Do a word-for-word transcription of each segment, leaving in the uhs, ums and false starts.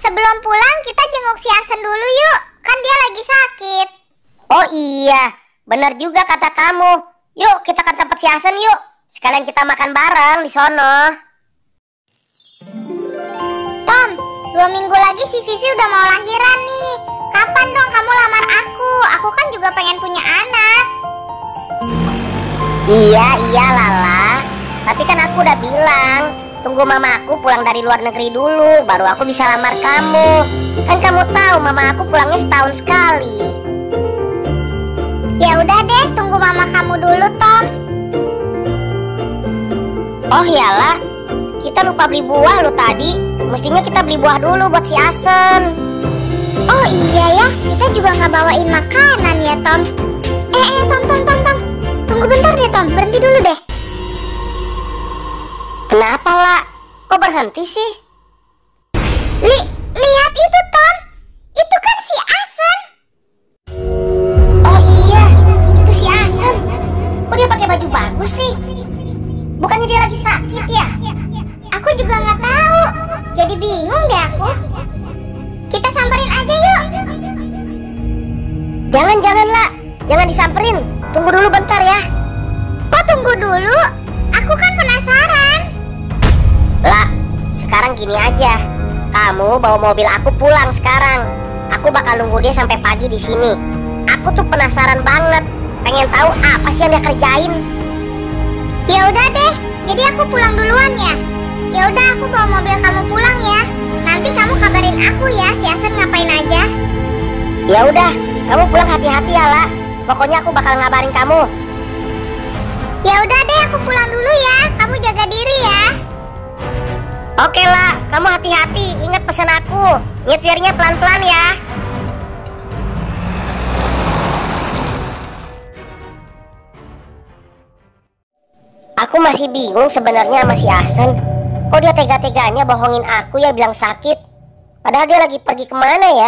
sebelum pulang kita jenguk si Hasan dulu yuk. Kan dia lagi sakit. Oh iya, benar juga kata kamu. Yuk kita ke tempat si Hasan yuk. Sekalian kita makan bareng di sono. Tom, dua minggu lagi si Vivi udah mau lahiran nih. Kapan dong kamu lamar aku? Aku kan juga pengen punya anak. Iya, iya Lala. Tapi kan aku udah bilang, tunggu mama aku pulang dari luar negeri dulu, baru aku bisa lamar kamu. Kan kamu tahu mama aku pulangnya setahun sekali. Ya udah deh, tunggu mama kamu dulu, Tom. Oh iyalah, kita lupa beli buah lo tadi. Mestinya kita beli buah dulu buat si Hasan. Oh iya ya, kita juga nggak bawain makanan ya, Tom. Eh, eh, Tom, Tom, Tom, Tom. Tunggu bentar deh, Tom. Berhenti dulu deh. Kenapa, La? Kok berhenti sih? Li, lihat itu, Tom. Itu kan si Hasan. Oh iya, itu si Hasan. Kok dia pakai baju bagus sih? Bukannya dia lagi sakit ya? Aku juga nggak tahu. Jadi bingung deh aku. Kita samperin aja yuk. Jangan, jangan, La. Jangan disamperin. Tunggu dulu bentar ya. Kok tunggu dulu? Aku kan penasaran. La, sekarang gini aja. Kamu bawa mobil aku pulang sekarang. Aku bakal nunggu dia sampai pagi di sini. Aku tuh penasaran banget, pengen tahu apa sih yang dia kerjain. Ya udah deh, jadi aku pulang duluan ya. Ya udah, aku bawa mobil kamu pulang ya. Nanti kamu kabarin aku ya, si Hasan ngapain aja. Ya udah, kamu pulang hati-hati ya, La. Pokoknya aku bakal ngabarin kamu. Ya udah deh, aku pulang dulu ya. Kamu jaga diri ya. Oke lah, kamu hati-hati. Ingat pesan aku, nyetirnya pelan-pelan ya. Aku masih bingung sebenarnya sama si Hasan. Kok dia tega-teganya bohongin aku ya bilang sakit. Padahal dia lagi pergi kemana ya?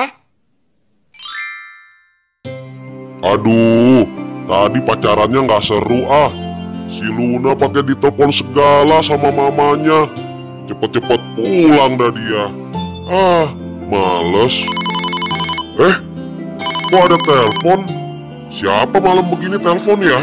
Aduh, tadi pacarannya nggak seru ah. Si Luna pakai ditelepon segala sama mamanya. Cepet-cepet pulang dah dia. Ah, males. Eh, kok ada telepon? Siapa malam begini telepon ya?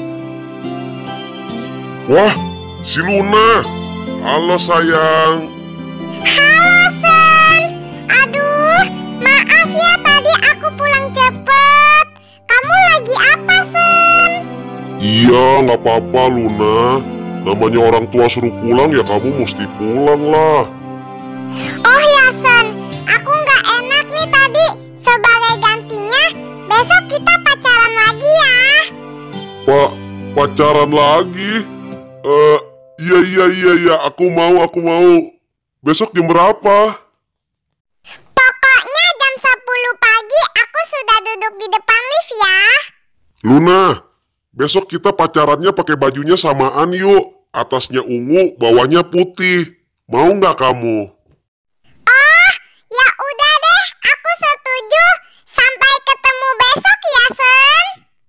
Wah, si Luna. Halo sayang. Halo, San. Aduh, maaf ya tadi aku pulang cepet. Kamu lagi apa, San? Iya, nggak apa-apa Luna. Namanya orang tua suruh pulang ya kamu mesti pulang lah. Oh ya, San. Aku nggak enak nih tadi. Sebagai gantinya, besok kita pacaran lagi ya. Pak, pacaran lagi? Eh, iya iya iya iya, aku mau, aku mau. Besok jam berapa? Pokoknya jam sepuluh pagi aku sudah duduk di depan lift ya. Luna, besok kita pacarannya pakai bajunya samaan yuk. Atasnya ungu, bawahnya putih. Mau nggak kamu? Oh, ya udah deh, aku setuju. Sampai ketemu besok ya, San.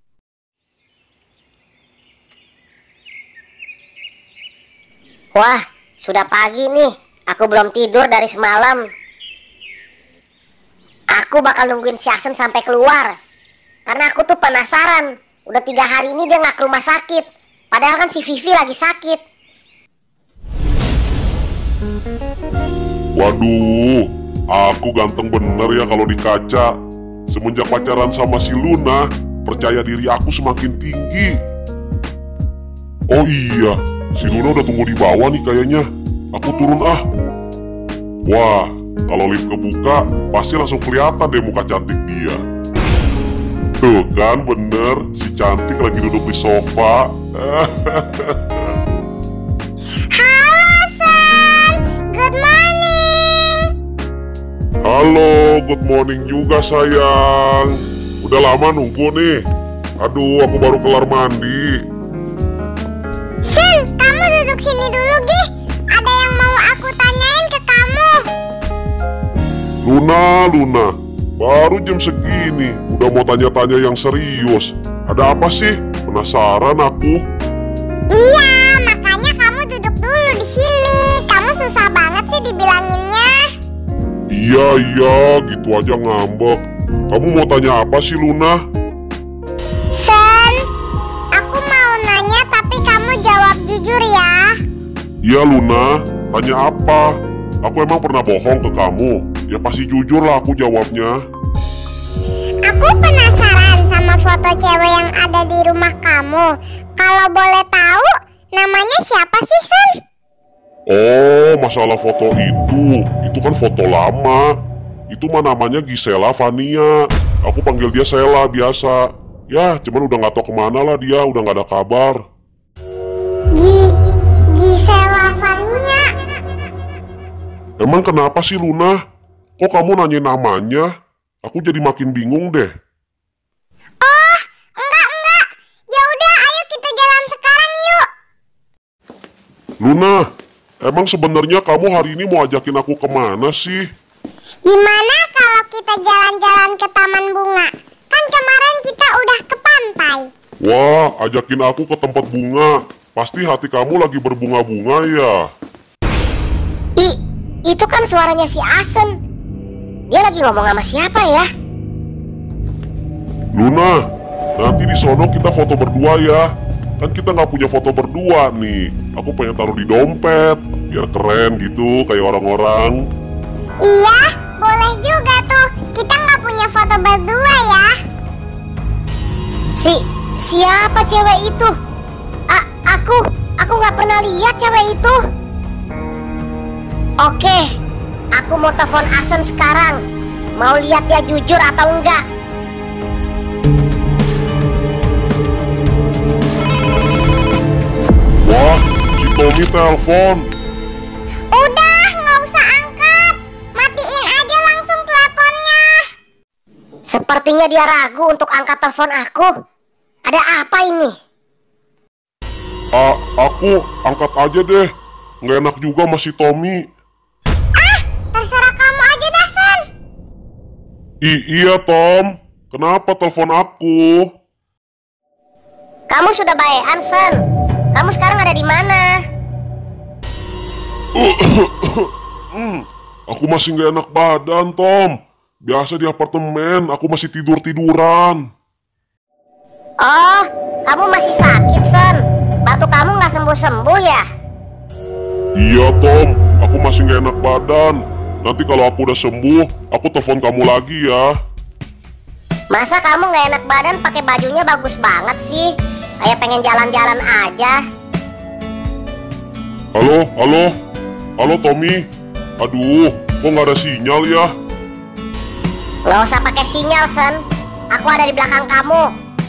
Wah, sudah pagi nih. Aku belum tidur dari semalam. Aku bakal nungguin si Hasan sampai keluar. Karena aku tuh penasaran. Udah tiga hari ini dia nggak ke rumah sakit. Padahal kan si Vivi lagi sakit. Waduh, aku ganteng bener ya kalau di kaca. Semenjak pacaran sama si Luna, percaya diri aku semakin tinggi. Oh iya, si Luna udah tunggu di bawah nih kayaknya. Aku turun ah. Wah, kalau lift kebuka, pasti langsung kelihatan deh muka cantik dia. Tuh kan bener, si cantik lagi duduk di sofa. Halo, San. Good morning. Halo, good morning juga sayang. Udah lama nunggu nih. Aduh, aku baru kelar mandi. San, kamu duduk sini dulu, Gih. Ada yang mau aku tanyain ke kamu. Luna, Luna, baru jam segini udah mau tanya-tanya yang serius. Ada apa sih? Penasaran aku. Iya, makanya kamu duduk dulu di sini. Kamu susah banget sih dibilanginnya. Iya Iya, iya, gitu aja ngambek. Kamu mau tanya apa sih, Luna? Sen, aku mau nanya tapi kamu jawab jujur ya. Iya, Luna, tanya apa? Aku emang pernah bohong ke kamu? Ya pasti jujur lah aku jawabnya. Aku penasaran sama foto cewek yang ada di rumah kamu. Kalau boleh tahu, namanya siapa sih, Sen? Oh, masalah foto itu. Itu kan foto lama. Itu mah namanya Gisela Vania. Aku panggil dia Sela biasa. Ya, cuman udah gak tau kemana lah dia, udah gak ada kabar. Gi Gisela Vania. Emang kenapa sih, Luna? Kok kamu nanyain namanya? Aku jadi makin bingung deh. Oh, enggak, enggak. Ya udah, ayo kita jalan sekarang yuk. Luna, emang sebenarnya kamu hari ini mau ajakin aku kemana sih? Gimana kalau kita jalan-jalan ke taman bunga? Kan kemarin kita udah ke pantai. Wah, ajakin aku ke tempat bunga. Pasti hati kamu lagi berbunga-bunga ya. I, itu kan suaranya si Asen. Dia lagi ngomong sama siapa ya? Luna, nanti di sono kita foto berdua ya. Kan kita nggak punya foto berdua nih. Aku pengen taruh di dompet, biar keren gitu kayak orang-orang. Iya, boleh juga tuh. Kita nggak punya foto berdua ya. Si, siapa cewek itu? A, aku, aku nggak pernah lihat cewek itu. Oke, aku mau telepon Asen sekarang. Mau lihat dia jujur atau enggak. Wah, si Tommy telepon. Udah, nggak usah angkat. Matiin aja langsung teleponnya. Sepertinya dia ragu untuk angkat telepon aku. Ada apa ini? Ah, aku angkat aja deh. Nggak enak juga sama si Tommy. Ah, terserah kamu aja dah, Sen. I iya Tom, kenapa telepon aku? Kamu sudah baean, Sen. Kamu sekarang ada di mana? Hmm, aku masih nggak enak badan, Tom. Biasa di apartemen, aku masih tidur-tiduran. Oh, kamu masih sakit, Sen. Batuk kamu nggak sembuh-sembuh ya? Iya, Tom. Aku masih nggak enak badan. Nanti kalau aku udah sembuh, aku telepon kamu lagi ya. Masa kamu nggak enak badan pakai bajunya bagus banget sih? Kayak pengen jalan-jalan aja. Halo, halo. Halo, Tommy. Aduh, kok nggak ada sinyal ya? Nggak usah pakai sinyal, Sen. Aku ada di belakang kamu.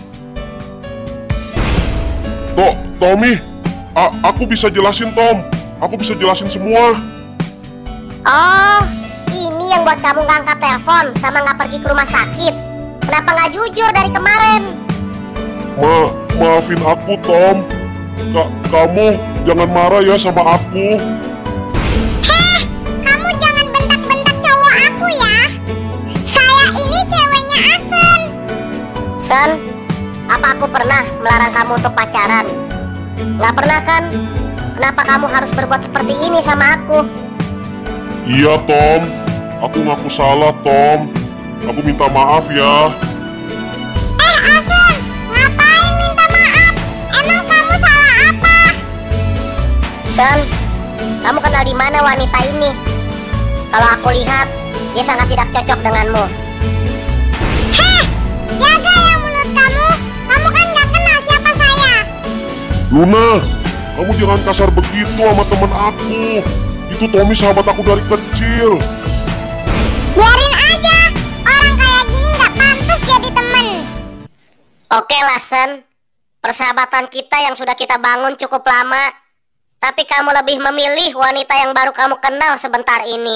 Tok, Tommy. A- aku bisa jelasin, Tom. Aku bisa jelasin semua. Oh, ini yang buat kamu nggak angkat telepon sama nggak pergi ke rumah sakit. Kenapa nggak jujur dari kemarin? Ma, maafin aku, Tom. Ka kamu jangan marah ya sama aku. Heh, kamu jangan bentak-bentak cowok aku ya. Saya ini ceweknya Asen. Sen, apa aku pernah melarang kamu untuk pacaran? Nggak pernah kan? Kenapa kamu harus berbuat seperti ini sama aku? Iya, Tom. Aku ngaku salah, Tom. Aku minta maaf ya. Eh, Asen, ngapain minta maaf? Emang kamu salah apa? Sen, kamu kenal di mana wanita ini? Kalau aku lihat, dia sangat tidak cocok denganmu. Heh, jaga ya mulut kamu. Kamu kan gak kenal siapa saya. Luna, kamu jangan kasar begitu sama temen aku. Itu Tommy sahabat aku dari kecil. Biarin aja. Orang kayak gini gak pantas jadi temen. Oke lah, Sen. Persahabatan kita yang sudah kita bangun cukup lama. Tapi kamu lebih memilih wanita yang baru kamu kenal sebentar ini.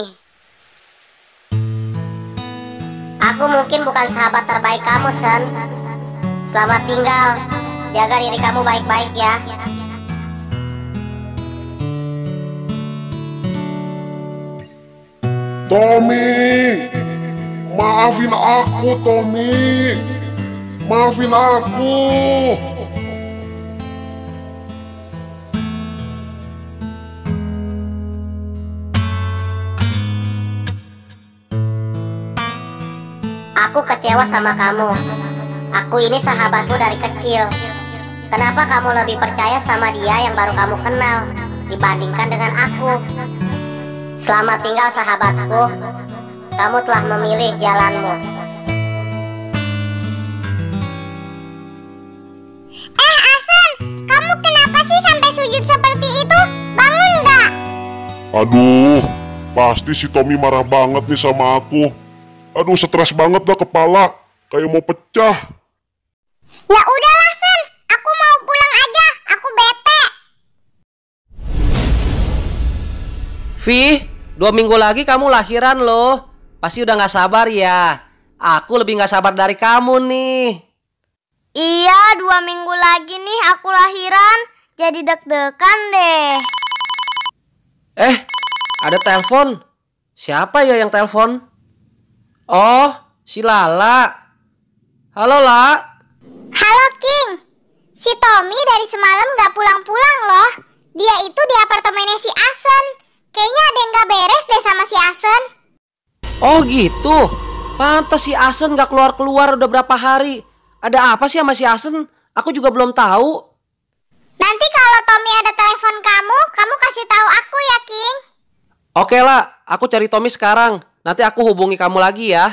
Aku mungkin bukan sahabat terbaik kamu, Sen. Selamat tinggal. Jaga diri kamu baik-baik ya. Tommy, maafin aku, Tommy. Maafin aku. Aku kecewa sama kamu. Aku ini sahabatmu dari kecil. Kenapa kamu lebih percaya sama dia yang baru kamu kenal dibandingkan dengan aku? Selamat tinggal sahabatku. Kamu telah memilih jalanmu. Eh Asen, kamu kenapa sih sampai sujud seperti itu? Bangun nggak? Aduh, pasti si Tommy marah banget nih sama aku. Aduh, stres banget dah kepala, kayak mau pecah. Ya udahlah Sen, aku mau pulang aja, aku bete. Vi, dua minggu lagi kamu lahiran loh. Pasti udah gak sabar ya. Aku lebih gak sabar dari kamu nih. Iya, dua minggu lagi nih aku lahiran. Jadi deg-degan deh. Eh, ada telepon. Siapa ya yang telepon? Oh, si Lala. Halo, La. Halo King. Si Tommy dari semalam gak pulang-pulang loh. Dia itu di apartemennya si Asen. Kayaknya ada yang gak beres deh sama si Asen. Oh gitu. Pantas si Asen gak keluar-keluar udah berapa hari. Ada apa sih sama si Asen? Aku juga belum tahu. Nanti kalau Tommy ada telepon kamu, kamu kasih tahu aku ya King. Oke lah, aku cari Tommy sekarang. Nanti aku hubungi kamu lagi ya.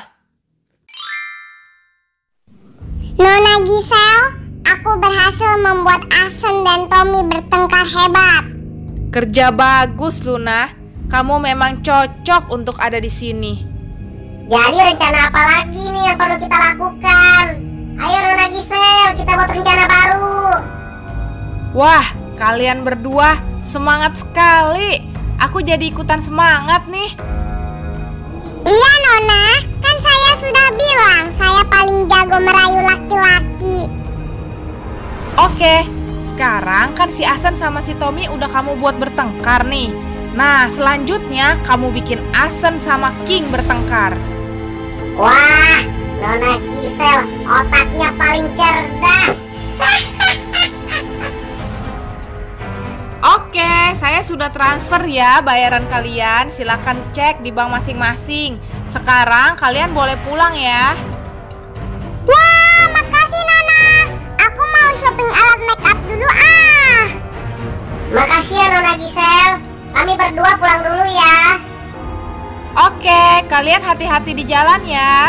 Nona Giselle, aku berhasil membuat Asen dan Tommy bertengkar hebat. Kerja bagus, Luna. Kamu memang cocok untuk ada di sini. Jadi rencana apa lagi nih yang perlu kita lakukan? Ayo Nona Giselle, kita buat rencana baru. Wah, kalian berdua semangat sekali. Aku jadi ikutan semangat nih. Iya Nona, kan saya sudah bilang saya paling jago merayu laki-laki. Oke, sekarang kan si Asen sama si Tommy udah kamu buat bertengkar nih. Nah, selanjutnya kamu bikin Asen sama King bertengkar. Wah, Nona Giselle otaknya paling cerdas. Oke, saya sudah transfer ya bayaran kalian. Silakan cek di bank masing-masing. Sekarang kalian boleh pulang ya. Wah, makasih Nona. Aku mau shopping alat make up dulu ah. Makasih ya Nona Giselle. Kami berdua pulang dulu ya. Oke, kalian hati-hati di jalan ya.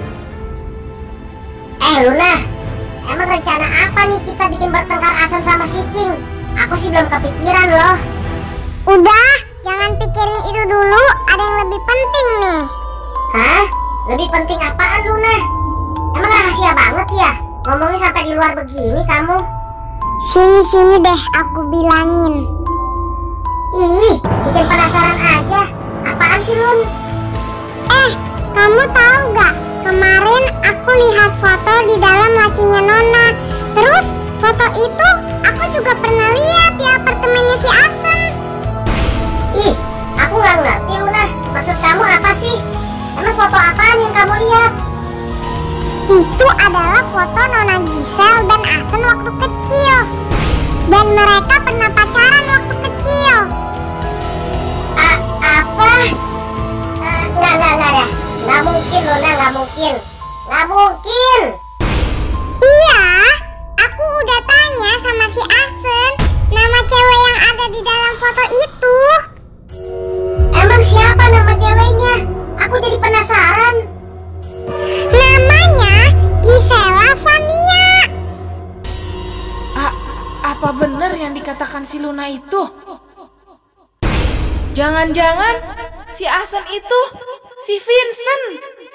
Eh Luna, emang rencana apa nih kita bikin bertengkar Asen sama si King? Aku sih belum kepikiran loh. Udah, jangan pikirin itu dulu. Ada yang lebih penting nih. Hah? Lebih penting apaan Luna? Emang rahasia banget ya? Ngomongnya sampai di luar begini kamu. Sini-sini deh aku bilangin. Ih, bikin penasaran aja. Apaan sih Lun? Eh, kamu tahu gak? Kemarin aku lihat foto di dalam lacinya Nona. Terus foto itu aku juga pernah lihat di apartemennya si Asen. Ih, aku nggak ngerti Luna. Maksud kamu apa sih? Emang foto apaan yang kamu lihat? Itu adalah foto Nona Giselle dan Asen waktu kecil. Dan mereka pernah pacaran waktu kecil. A apa? Uh, nggak, nggak, nggak ada. Nggak mungkin Luna, nggak mungkin. Nggak mungkin. Iya, aku udah tanya sama si Asen nama cewek yang ada di dalam foto itu. Emang siapa nama ceweknya? Aku jadi penasaran. Namanya Gisela Vania. A apa benar yang dikatakan si Luna itu? Jangan-jangan si Asen itu si Vincent.